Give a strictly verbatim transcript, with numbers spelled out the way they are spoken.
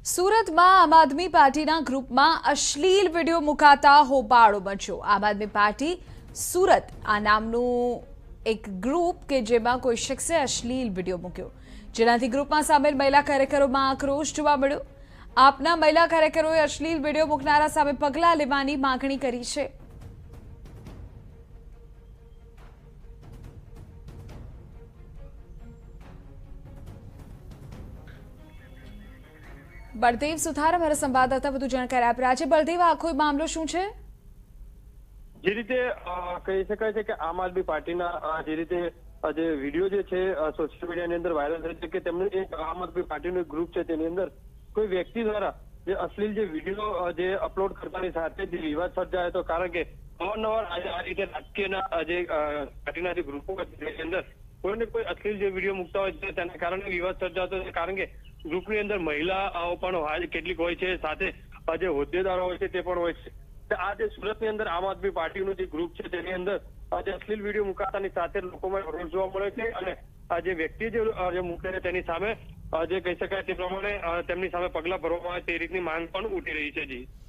સુરતમાં આમ આદમી પાર્ટીના ગ્રુપમાં અશ્લીલ વિડીયો મુકાતા હોબાળો મચ્યો। આમ આદમી પાર્ટી સુરત આ નામનું એક ગ્રુપ કે જેમાં કોઈ શખ્સે અશ્લીલ વિડીયો મૂક્યો, જેનાથી ગ્રુપમાં સામેલ મહિલા કાર્યકરોમાં આક્રોશ જોવા મળ્યો। આપના મહિલા કાર્યકરોએ અશ્લીલ વિડીયો મૂકનારા સામે પગલાં લેવાની માંગણી કરી છે। बलदेव सुथार हमारा संवाददाता વધુ જાણકારી આપી રહ્યા છે। બલદેવ, આખો મામલો શું છે? જે રીતે કહી શકાય છે કે આમ આદમી પાર્ટીના જે રીતે જે વિડીયો જે છે સોશિયલ મીડિયાની અંદર વાયરલ થાય છે કે તેમનું એક આમ આદમી પાર્ટીનું ગ્રુપ છે, તેની અંદર કોઈ વ્યક્તિ દ્વારા જે અશ્લીલ જે વિડીયો જે અપલોડ કરતાની સાથે જે વિવાદ સર્જાયો હતો। કારણ કે અવારનવાર આ રીતે રાજકીયના જે પાર્ટીના જે ગ્રુપો તેની અંદર કોઈને કોઈ અશ્લીલ જે વિડીયો મૂકતા હોય છે તેના કારણે વિવાદ સર્જાતો છે। કારણ કે ગ્રુપની અંદર મહિલાઓ પણ કેટલીક હોય છે, સાથે જે હોદ્દેદારો હોય છે તે પણ હોય છે। આ જે સુરતની અંદર આમ આદમી પાર્ટીનું જે ગ્રુપ છે તેની અંદર જે અશ્લીલ વિડીયો મુકાતાની સાથે લોકોમાં રોષ જોવા મળે છે અને આ જે વ્યક્તિ જે મૂકે છે તેની સામે જે કહી શકાય તે પ્રમાણે તેમની સામે પગલા ભરવામાં આવે તે રીતની માંગ પણ ઉઠી રહી છે। જી